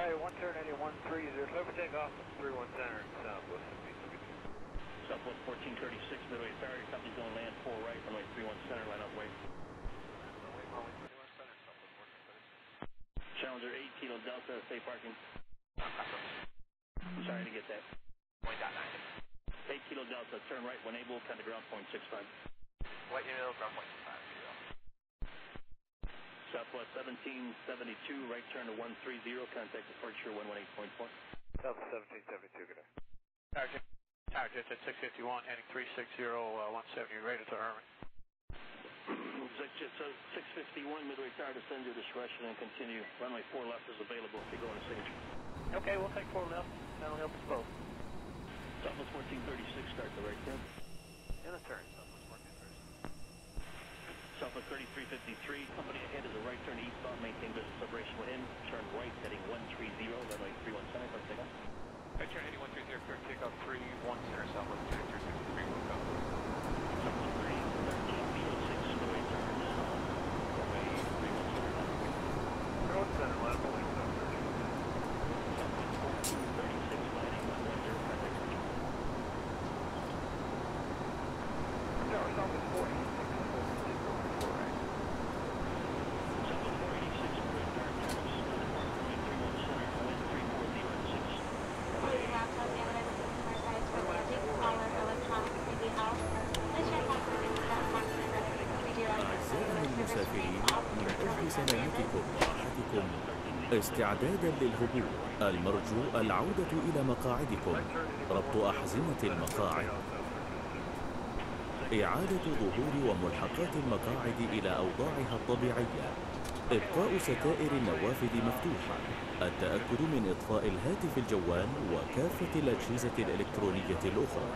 Charlie, 1 turn, any 130, clear for takeoff, 31 center, southwest. Southwest 1436, midway tower, your company's going to land 4 right, runway 31 center, line up wait. Challenger 8, Kilo Delta, safe parking. I'm sorry to get that. 8 Kilo Delta, turn right when able, kind of ground point 65. What unit, ground point 65. Southwest 1772, right turn to 130, contact departure 118.4. Southwest 1772, good day. Tower Jets at 651, heading 360, 170, radar to Herman. Jets 651, midway tower, descend your discretion and continue. Runway 4 left is available if you go on a signature. Okay, we'll take 4 left. That'll help us both. Southwest 1436, start the right turn. In a turn, Southwest 3353, company ahead is a right turn eastbound, maintain business operation in, turn right heading 130, runway 31 center, clear takeoff. Right turn heading 130, clear takeoff 31 center, Southwest 3353, will go. Southwest 1306, midway turn now, runway 31 center. 31 center, line up wait, Southwest 1436, landing 110, contact departure. Tower, Southwest 40. أعزائي المسافرين، من أجل سلامتكم وراحتكم استعدادا للهبوط المرجو العودة إلى مقاعدكم، ربط أحزمة المقاعد، إعادة ظهور وملحقات المقاعد إلى أوضاعها الطبيعية، إبقاء ستائر النوافذ مفتوحة، التأكد من إطفاء الهاتف الجوال وكافة الأجهزة الإلكترونية الأخرى.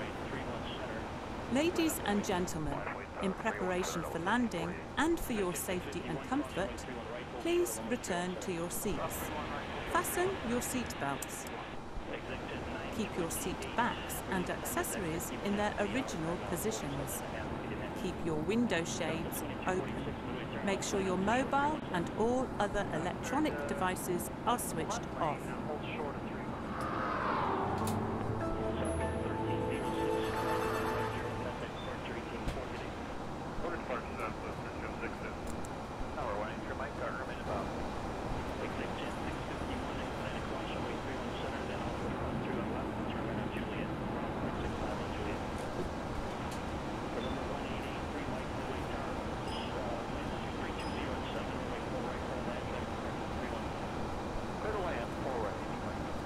Ladies and gentlemen, in preparation for landing and for your safety and comfort, please return to your seats. Fasten your seat belts. Keep your seat backs and accessories in their original positions. Keep your window shades open. Make sure your mobile and all other electronic devices are switched off. Clear to land, 4 right.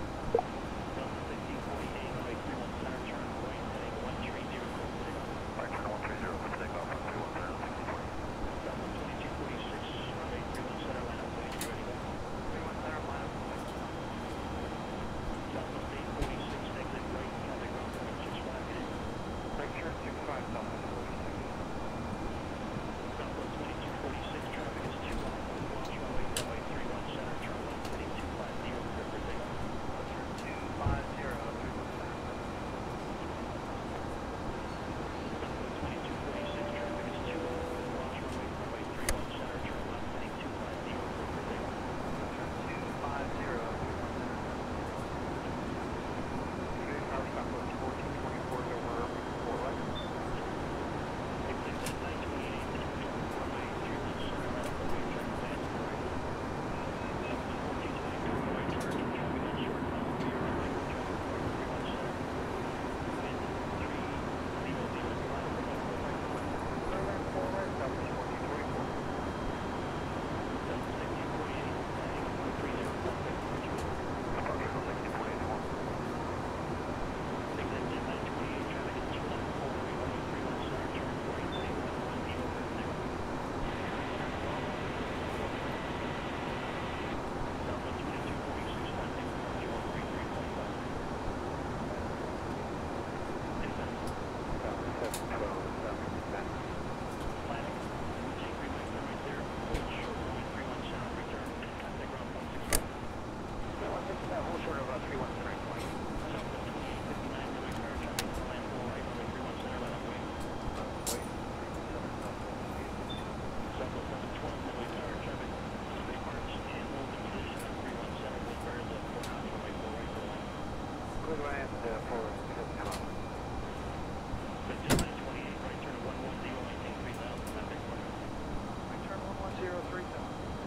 Just 928, right turn 110, maintain 3000, contact departure. Right turn 110, 3000.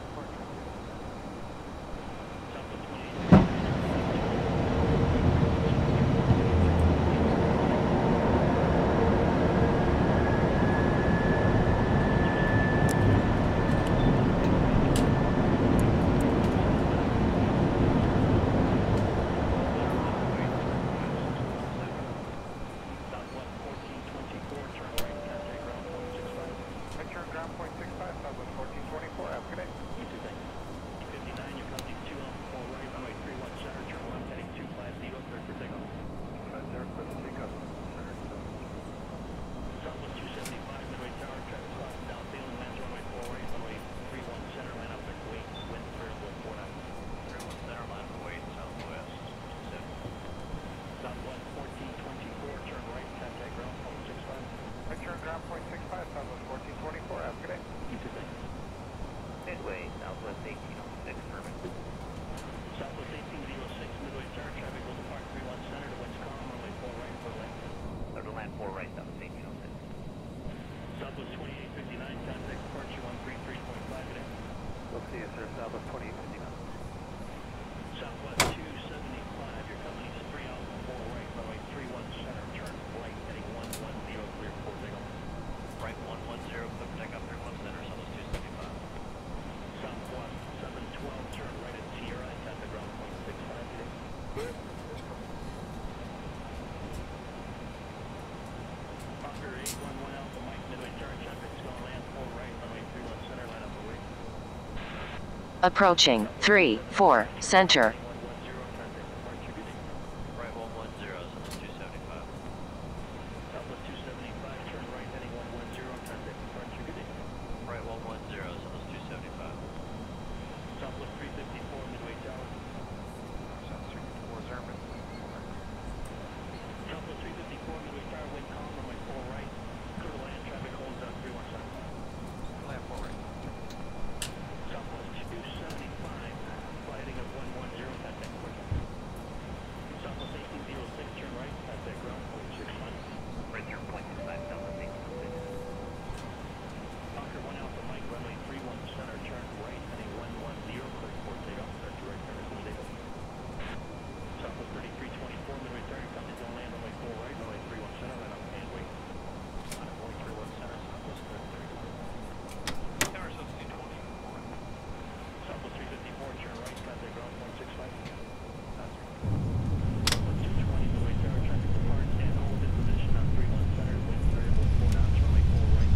Southwest Approaching 3-4 center. Right 110, Southwest 275. Southwest 275, turn right heading 110, contact departure, good day. Right 110, Southwest 275. Southwest 354, Midway Tower. South 354, Zerman. Southwest 354, Midway Tower, wind calm, runway 4 right. Clear to land, traffic holds out 317. Land 4 right. Southwest 275, flighting of 110, contact departure. Southwest 1806, turn right, contact ground, 0.65. Right turn, 0.65, Southwest 1806. Fokker 1 Alpha Mike, runway 31 center, turn right, heading 110, clear for takeoff, start to right turn as needed. Southwest 3324, midway turn, company's gonna land runway 4 right, runway 31 center, right up and wait. Runway 31 center, Southwest 3324. Tower South 224. Southwest 354, turn right, contact ground, 0.65. Southwest 220, midway tower, traffic departs and hold in position on 31 center, wind variable 4 knots, runway 4 right.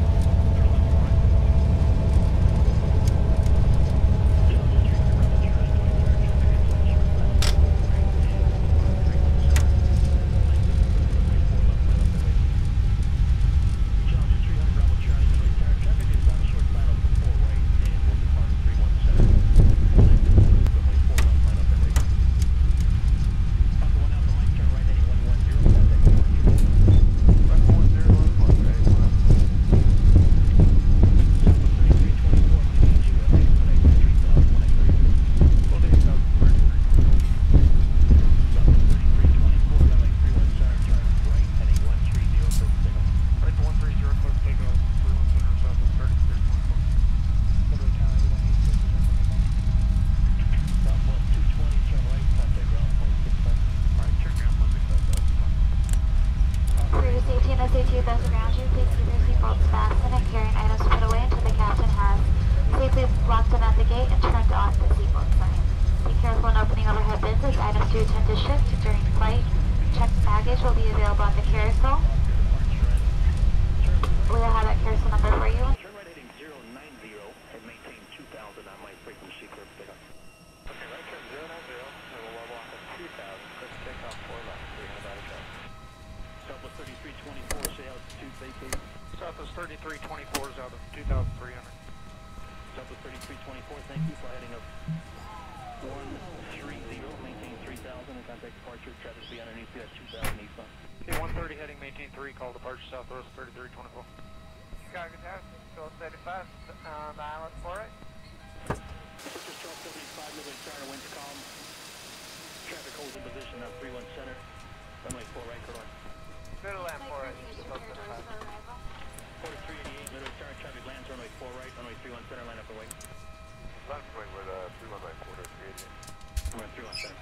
Southwest 3324 is out of 2,300. Southwest 3324, thank you, flighting of 130, maintain 3000 and contact departure, traffic be underneath you at 2000 eastbound. Okay, 130 heading, maintain 3, call departure Southwest 3324. Chicago Tower, 1275, on the island 4 right. Citrus 1275, midway tower, winds calm. Traffic holds in position on 31 center. Runway 4 right, clear. Clear to land 4 right, South 75. 4388, midway center, traffic lands, runway 4 right, runway 31 center, line up and wait. Left wing with 31 by 4388. Runway 31 center.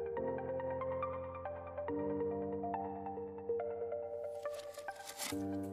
you.